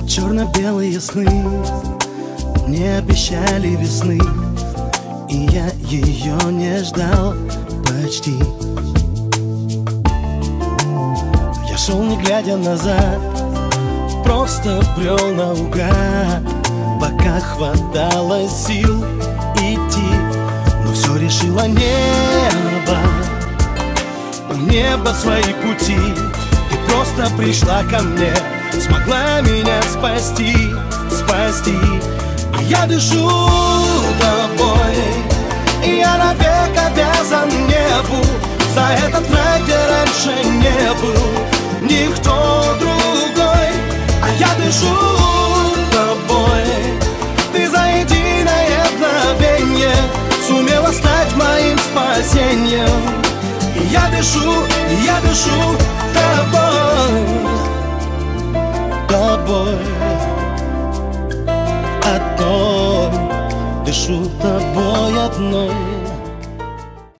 Черно-белые сны мне обещали весны, и я ее не ждал почти. Я шел не глядя назад, просто брел наугад, пока хватало сил идти. Но все решило небо, у неба свои пути. Ты просто пришла ко мне, смогла меня спасти, спасти. И я дышу тобой, и я навек обязан небу за этот рай, где раньше не был никто другой. А я дышу тобой, ты за единое мгновенье сумела стать моим спасением. И я дышу тобой, тобой одной, дышу тобой одной.